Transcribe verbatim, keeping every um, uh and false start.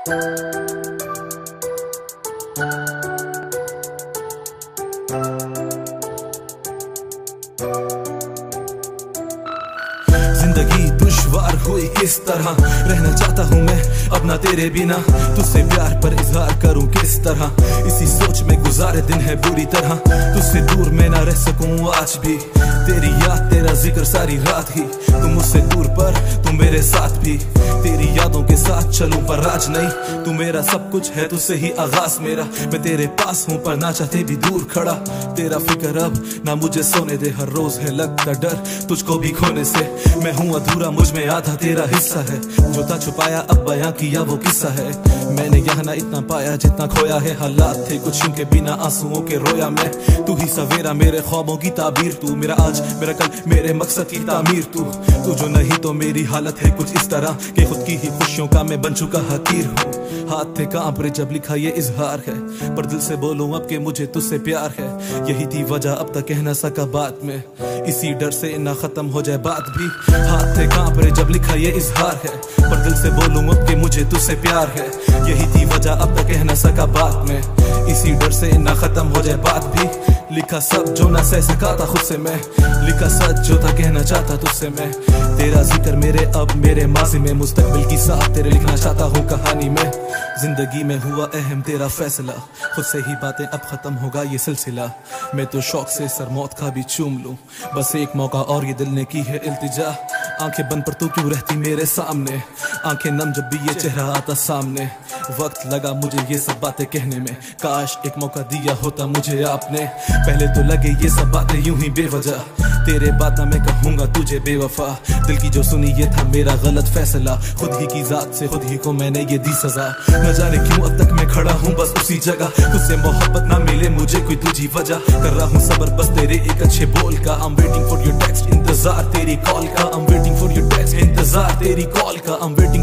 जिंदगी दुश्वार हुई किस तरह, रहना चाहता हूँ मैं अपना तेरे बिना, तुझसे प्यार पर इजहार करूँ किस तरह। इसी सोच में गुजारे दिन है बुरी तरह, तुझसे दूर मैं ना रह सकूँ आज भी। तेरी याद तेरा जिक्र सारी रात ही, तू मुझसे दूर पर तू मेरे साथ भी। तेरी यादों के साथ चलूं पर आज नहीं, तू मेरा सब कुछ है, तुझसे ही आगाज मेरा। मैं तेरे पास हूँ पर ना चाहते भी दूर खड़ा, तेरा फिक्र अब ना मुझे सोने दे। हर रोज है लगता डर तुझको भी खोने से, मैं हूँ अधूरा मुझ में आधा तेरा हिस्सा है। जो था छुपाया अब बयां किया वो किस्सा है, मैंने यहाँ ना इतना पाया जितना खोया है। हालात थे कुछ के बिना आंसुओं के रोया मैं, तू ही सवेरा मेरे ख्वाबों की ताबीर, तू मेरा आज मेरा कल मेरे मकसद की तामीर। तू तू जो नहीं तो मेरी हालत है कुछ इस तरह कि खुद की ही खुशियों का मैं बन चुका हकीर हूँ। हाथ थे कांप रहे जब लिखा ये इजहार है, पर दिल से बोलूं अब के मुझे तुझसे प्यार है। यही थी वजह अब तक कह ना सका बात में, इसी डर से ना खत्म हो जाए बात भी। हाथ थे कांप रहे जब लिखा ये इजहार है, पर दिल से बोलूं अब के मुझे तुझसे प्यार है। यही थी वजह अब तक कह ना सका बात में, इसी डर से ना खत्म हो जाए बात भी। लिखा सब जो ना सह सका था खुद से मैं, लिखा सच जो था कहना चाहता तुझसे मैं। तेरा जिक्र मेरे अब मेरे माजी में, मुस्तकबिल की साथ तेरे लिखना चाहता हूँ कहानी में। जिंदगी में हुआ अहम तेरा फैसला, खुद से ही बातें अब खत्म होगा ये सिलसिला। मैं तो शौक से सर मौत का भी चूम लूं, बस एक मौका और ये दिल ने की है इल्तिजा। आंखें बंद पर तू क्यों रहती मेरे सामने, आंखें नम जब भी ये चेहरा आता सामने। वक्त लगा मुझे ये सब बातें कहने में, काश एक मौका दिया होता मुझे आपने। पहले तो लगे ये सब बातें यूं ही बेवजह, तेरे बाद ना मैं कहूंगा तुझे बेवफा। दिल की जो सुनी ये था मेरा गलत फैसला, खुद ही की जात से खुद ही को मैंने ये दी सजा। न जाने क्यों अब तक मैं खड़ा हूँ बस उसी जगह, तुझसे मोहब्बत ना मिले मुझे कोई तुझी वजह। कर रहा हूँ सबर बस तेरे एक अच्छे बोल का, I'm waiting for your text, इंतजार तेरी कॉल का। I'm waiting for your text, इंतजार तेरी कॉल का। I'm waiting